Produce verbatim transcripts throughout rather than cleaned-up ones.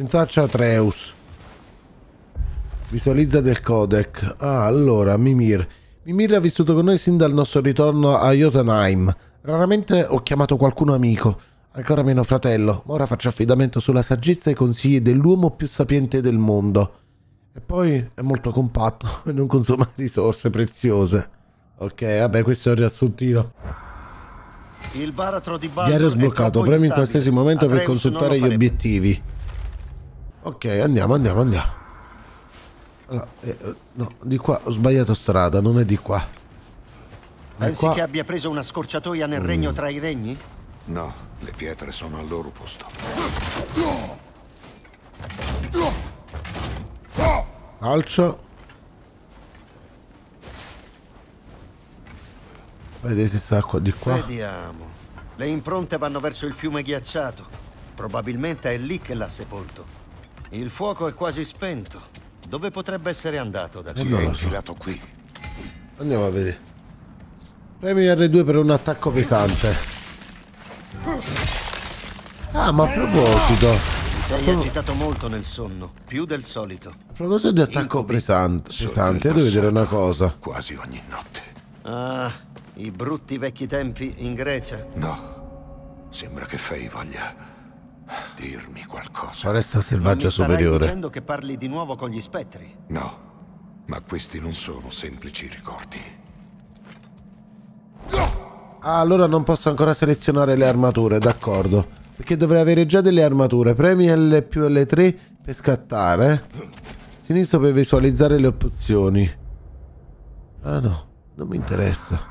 Rintraccia Atreus. Visualizza del codec. Ah, allora, Mimir. Mimir ha vissuto con noi sin dal nostro ritorno a Jotunheim. Raramente ho chiamato qualcuno amico, ancora meno fratello, ma ora faccio affidamento sulla saggezza e i consigli dell'uomo più sapiente del mondo. E poi è molto compatto e non consuma risorse preziose. Ok, vabbè, questo è il riassuntino. Il baratro di Baldur Diario sbloccato, premi in qualsiasi momento Atreus per consultare gli obiettivi. Ok, andiamo, andiamo, andiamo. Allora, eh, no, di qua ho sbagliato strada, non è di qua. Pensi qua... che abbia preso una scorciatoia nel mm. regno tra i regni? No, le pietre sono al loro posto. Calcio. Vedi se sta qua di qua. Vediamo. Le impronte vanno verso il fiume ghiacciato. Probabilmente è lì che l'ha sepolto. Il fuoco è quasi spento. Dove potrebbe essere andato da qui? Si è infilato qui. Andiamo a vedere. Premi erre due per un attacco pesante. Ah, ma a proposito, ti sei agitato molto nel sonno, più del solito. A proposito di attacco pesante, pesante, devo vedere una cosa. Quasi ogni notte. Ah, i brutti vecchi tempi in Grecia? No, sembra che Fei voglia dirmi qualcosa. Foresta selvaggia non mi starai superiore. dicendo che parli di nuovo con gli spettri? No, ma questi non sono semplici ricordi. Ah, allora non posso ancora selezionare le armature, d'accordo. Perché dovrei avere già delle armature. Premi L più L tre per scattare. Sinistro per visualizzare le opzioni. Ah no, non mi interessa.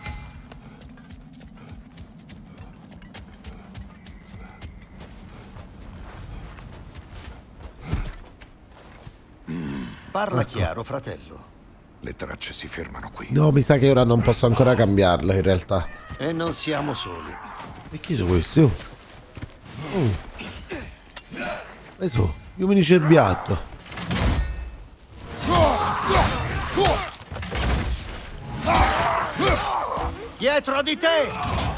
Parla ecco. chiaro, fratello. Le tracce si fermano qui. No, mi sa che ora non posso ancora cambiarla in realtà. E non siamo soli. E chi sono questi? Oh. Oh. E so, gli uomini cerbiatto. Dietro di te!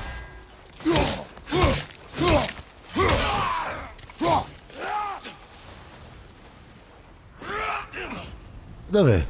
Dov'è?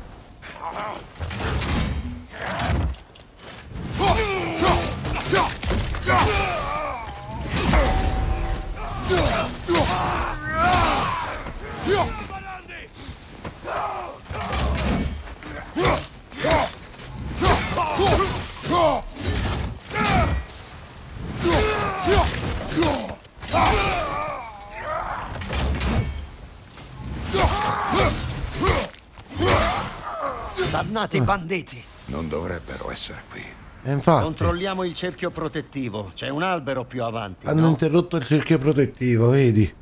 Dannati banditi! Non dovrebbero essere qui. E infatti. Controlliamo il cerchio protettivo. C'è un albero più avanti. Hanno no? interrotto il cerchio protettivo, vedi?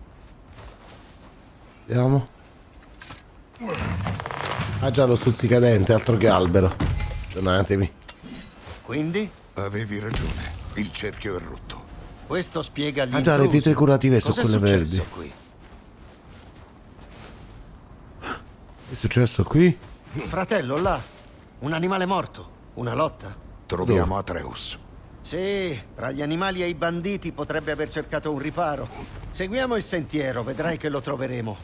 Vediamo. Ah già, lo stuzzicadente, altro che albero. Perdonatemi. Quindi? Avevi ragione. Il cerchio è rotto. Questo spiega gli Ah già, le intrusi. pietre curative sono Cos'è quelle verdi. successo qui? Che è successo qui? Fratello, là. Un animale morto. Una lotta. Troviamo Atreus. Sì, tra gli animali e i banditi potrebbe aver cercato un riparo. Seguiamo il sentiero, vedrai che lo troveremo.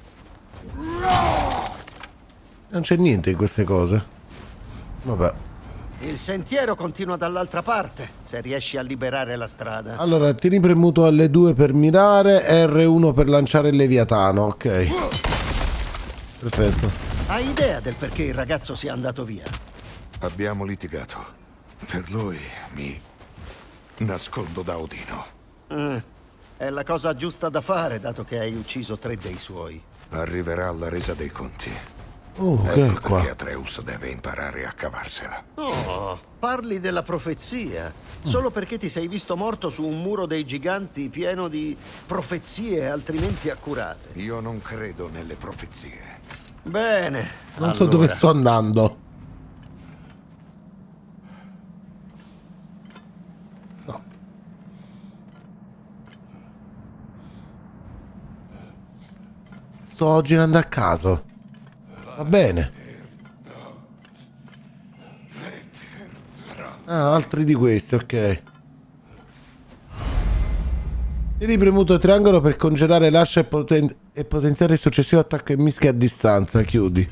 Non c'è niente in queste cose. Vabbè. Il sentiero continua dall'altra parte, se riesci a liberare la strada. Allora, tieni premuto L due per mirare, R uno per lanciare il leviatano, ok. Perfetto. Hai idea del perché il ragazzo sia andato via? Abbiamo litigato. Per lui mi nascondo da Odino. Eh, è la cosa giusta da fare, dato che hai ucciso tre dei suoi. Arriverà alla resa dei conti. Oh, che ecco è qua? perché Atreus deve imparare a cavarsela. Oh, parli della profezia. Solo perché ti sei visto morto su un muro dei giganti pieno di profezie altrimenti accurate. Io non credo nelle profezie. Bene. Non so allora. dove sto andando. No. Sto girando a caso. Va bene. Ah, altri di questi, ok. Tieni premuto triangolo per congelare l'ascia e, poten e potenziare il successivo attacco e mischia a distanza. Chiudi.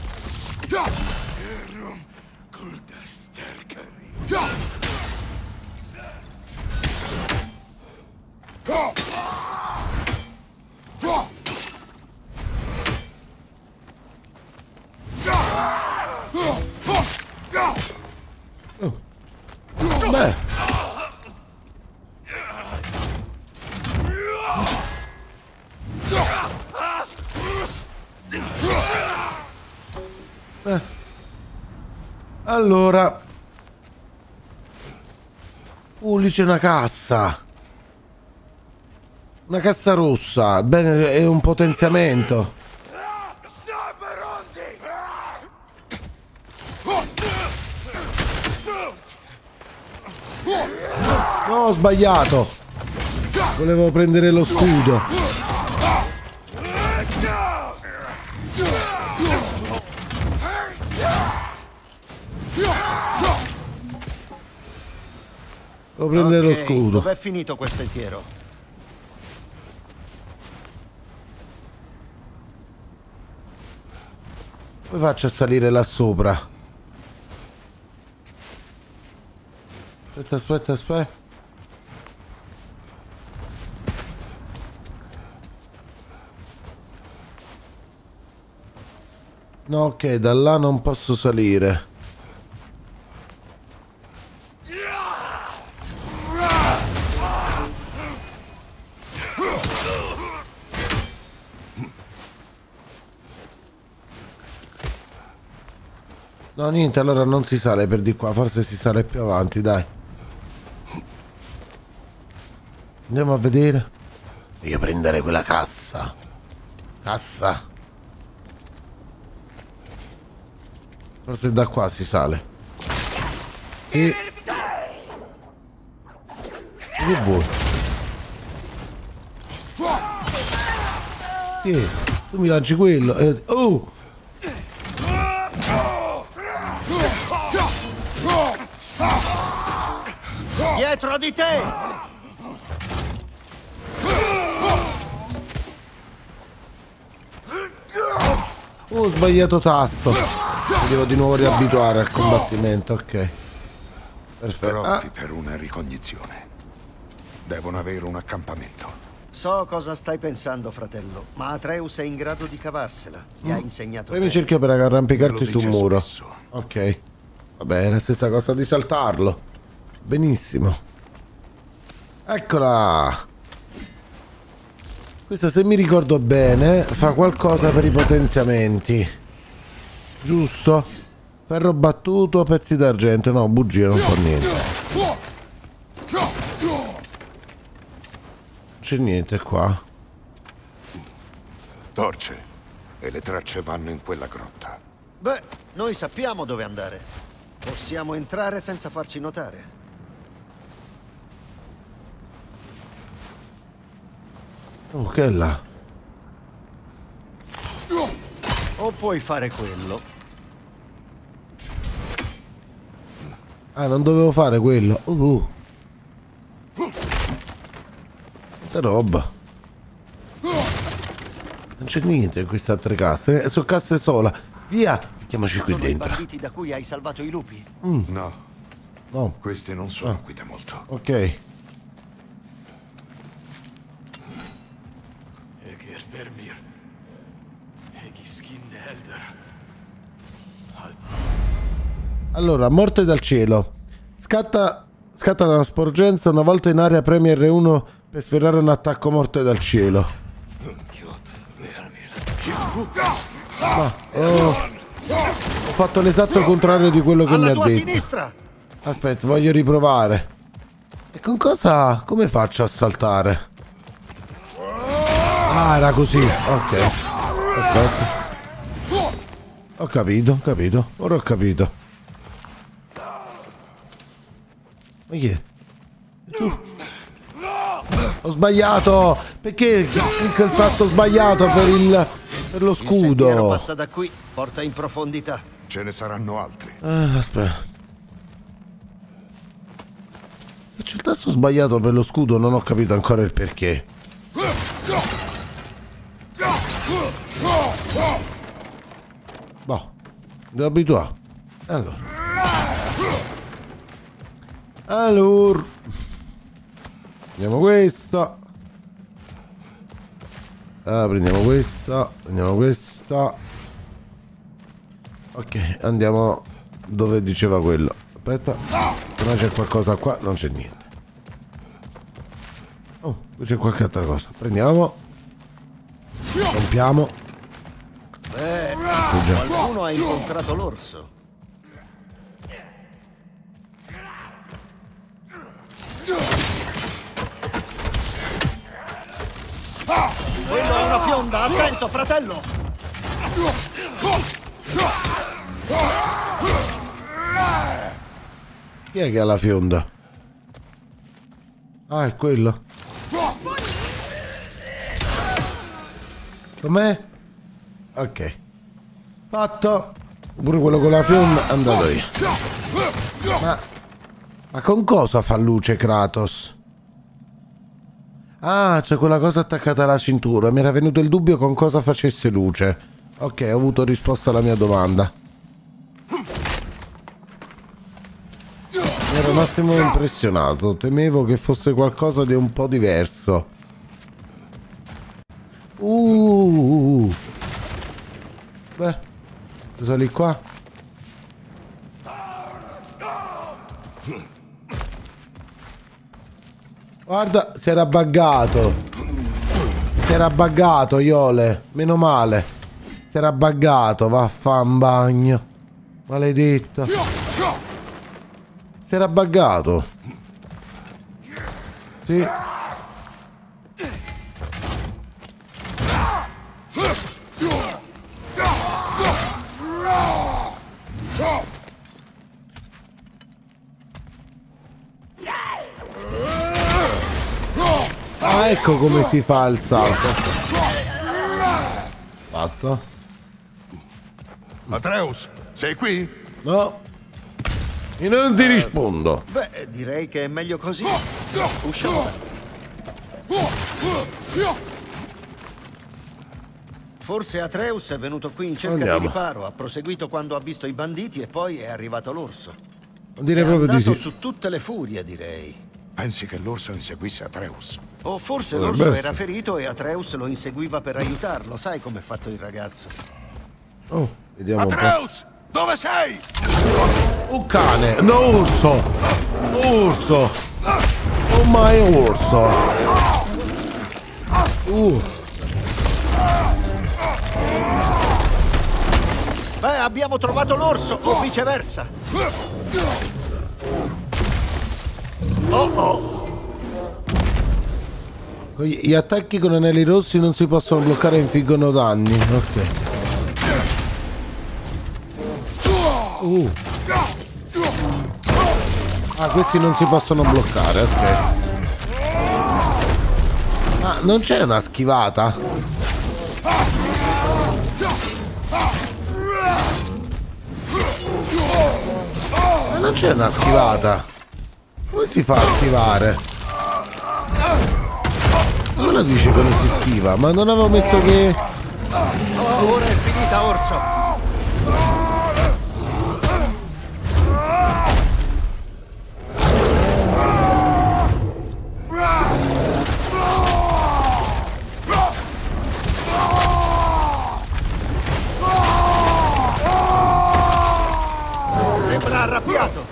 Oh. Beh. Eh. Allora, uh, lì c'è una cassa, una cassa rossa. Bene, è un potenziamento. No, ho sbagliato. Volevo prendere lo scudo. Devo prendere okay, lo scudo. Dov'è finito quel sentiero? Come faccio a salire là sopra? Aspetta, aspetta, aspetta. No, ok, da là non posso salire. No, niente, allora non si sale per di qua, forse si sale più avanti, dai. Andiamo a vedere. Voglio prendere quella cassa. Cassa. Forse da qua si sale. Sì. Che vuoi? Sì, tu mi lanci quello. Eh, oh! Dietro di te! Oh, ho sbagliato tasto. Mi devo di nuovo riabituare al combattimento, ok. Perfetto. Troppi Ah. per una ricognizione. Devono avere un accampamento. So cosa stai pensando, fratello, ma Atreus è in grado di cavarsela. Gli ha insegnato Premi bene. cerchio per arrampicarti Me lo sul dice muro. spesso. Ok. Vabbè, è la stessa cosa di saltarlo. Benissimo. Eccola. Questa, se mi ricordo bene, fa qualcosa per i potenziamenti. Giusto? Ferro battuto, pezzi d'argento. No, bugia, non fa niente. C'è niente qua. Torce. E le tracce vanno in quella grotta. Beh, noi sappiamo dove andare. Possiamo entrare senza farci notare. Oh, che è là? O puoi fare quello. Ah, non dovevo fare quello. Uh, uh. Che roba. Non c'è niente in queste altre casse. Sono casse sola. Via. Mettiamoci qui Sono i dentro. banditi da cui hai salvato i lupi. Mm. No, No. questi non sono Ah. qui da molto. Ok. Egir Vermir. Egiskin Elder. Allora, morte dal cielo. Scatta, scatta una sporgenza. Una volta in area premi erre uno per sferrare un attacco morte dal cielo. Ma, oh. Ho fatto l'esatto contrario di quello che Alla mi ha tua detto. sinistra! Aspetta, voglio riprovare. E con cosa... come faccio a saltare? Ah, era così. Ok. Aspetta. Ho capito, ho capito. Ora ho capito. Ma chi è? Giù. Ho sbagliato. Perché clicca il tasto sbagliato per il... per lo Il sentiero scudo? passa da qui, porta in profondità. Ce ne saranno altri. Ah, aspetta. C'è il tasto sbagliato per lo scudo, non ho capito ancora il perché. Boh, devo abituare. Allora. Allora. Prendiamo questa. Ah, prendiamo questa. Prendiamo questa. Ok, andiamo dove diceva quello. Aspetta. Ma c'è qualcosa qua? Non c'è niente. Oh, qui c'è qualche altra cosa. Prendiamo. Rompiamo. Beh, qualcuno ha incontrato l'orso. Quello è una fionda, attento, fratello! Chi è che ha la fionda? Ah, è quello. Com'è? Ok. Fatto. Pure quello con la fionda è andato io. Ma, ma con cosa fa luce Kratos? Ah, c'è quella cosa attaccata alla cintura. Mi era venuto il dubbio con cosa facesse luce. Ok, ho avuto risposta alla mia domanda. Ero un attimo impressionato. Temevo che fosse qualcosa di un po' diverso. Uh. Beh, cosa lì qua? Guarda, si era buggato. Si era buggato, Iole. Meno male. Si era buggato, vaffa in bagno. Maledetta. Si era buggato. Sì. Ah, ecco come si fa il salto. Fatto. Atreus, sei qui? No. Io non ti rispondo. Beh, direi che è meglio così. Usciamo. Forse Atreus è venuto qui in cerca Andiamo. di riparo, ha proseguito quando ha visto i banditi e poi è arrivato l'orso. Direi È proprio di andato sì. su tutte le furie, direi. Pensi che l'orso inseguisse Atreus? O forse Potrebbe l'orso essere. era ferito e Atreus lo inseguiva per aiutarlo. Sai com'è fatto il ragazzo? Oh, vediamo un po'. Atreus, dove sei? Un cane, no urso. Urso. Oh my urso. Uh. Beh, abbiamo trovato l'orso, o viceversa. Oh oh. Gli attacchi con anelli rossi non si possono bloccare e infliggono danni. Ok. Uh. Ah, questi non si possono bloccare, ok. Ma non c'è una schivata? Ma non c'è una schivata. Come si fa a schivare? Non lo dice come si schiva, ma non avevo messo che... Oh, ora è finita, orso. Sembra arrabbiato.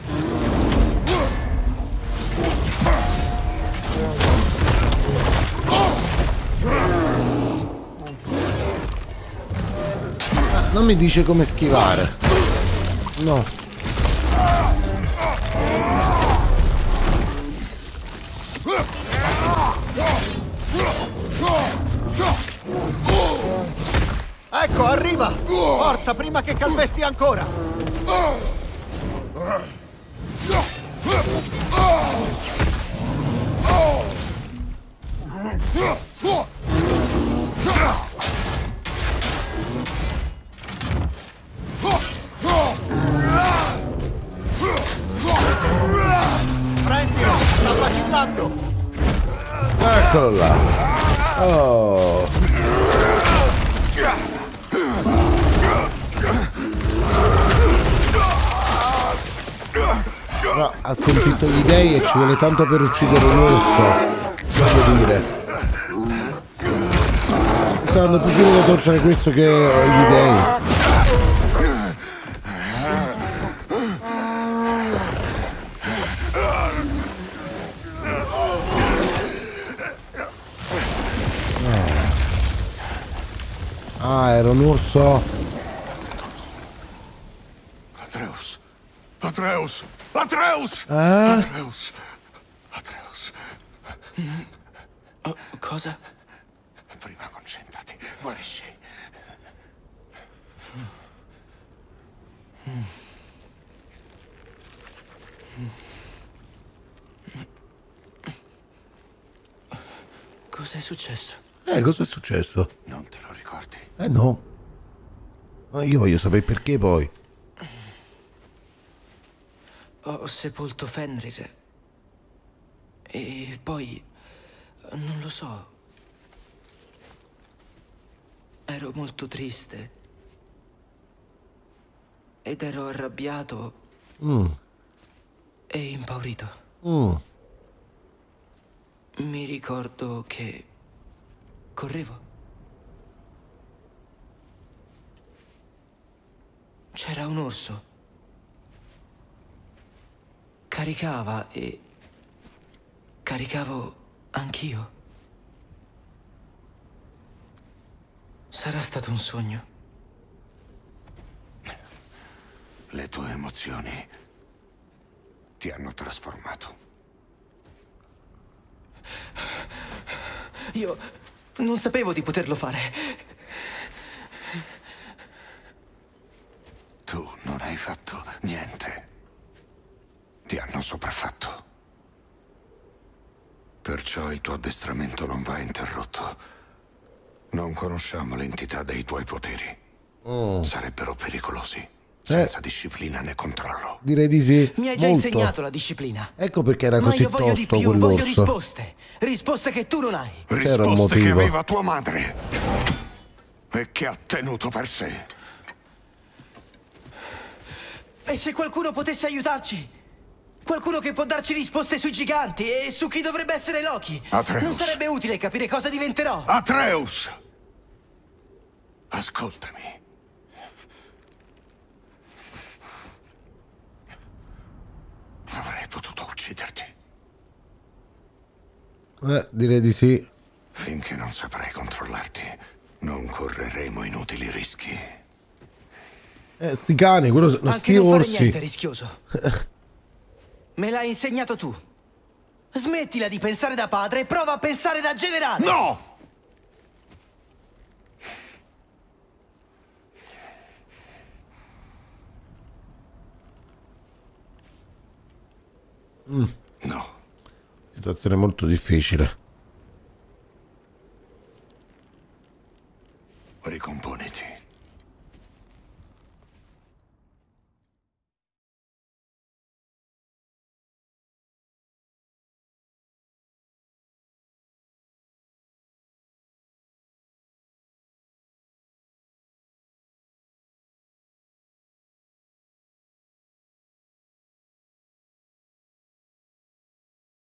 Non mi dice come schivare. No. Ecco, arriva! Forza, prima che calpesti ancora! Prendilo! danno! Eccolo là. Oh. No, ha sconfitto gli dei e ci vuole tanto per uccidere un orso. Voglio dire. Saranno più vicini da torcere questo che gli dei. Ah, era un orso. Atreus. Atreus. Atreus. Eh? Atreus. Atreus. Oh, cosa? Prima concentrati. Guarisci. Cos'è successo? Eh, cosa è successo? Non te lo ricordi? Eh no. Ma io voglio sapere perché poi. Ho sepolto Fenrir. E poi... non lo so. Ero molto triste. Ed ero arrabbiato. Mm. E impaurito. Mm. Mi ricordo che... correvo. C'era un orso. Caricava e... caricavo anch'io. Sarà stato un sogno. Le tue emozioni ti hanno trasformato. Io non sapevo di poterlo fare. Tu non hai fatto niente. Ti hanno sopraffatto. Perciò il tuo addestramento non va interrotto. Non conosciamo l'entità dei tuoi poteri. Mm. Sarebbero pericolosi, senza eh. disciplina né controllo. Direi di sì. Mi hai già Molto. insegnato la disciplina. Ecco perché era Ma così io voglio di tosto più, voglio quell'orso. risposte. Risposte che tu non hai. Risposte che aveva tua madre e che ha tenuto per sé. E se qualcuno potesse aiutarci? Qualcuno che può darci risposte sui giganti e su chi dovrebbe essere Loki. Atreus. Non sarebbe utile capire cosa diventerò. Atreus! Ascoltami. Avrei potuto ucciderti. Eh, direi di sì. Finché non saprai controllarti, non correremo inutili rischi. Eh, sti cani, quello sono Anche sti non fare orsi. niente è rischioso. Me l'hai insegnato tu. Smettila di pensare da padre e prova a pensare da generale. No! Mm. No. Situazione molto difficile.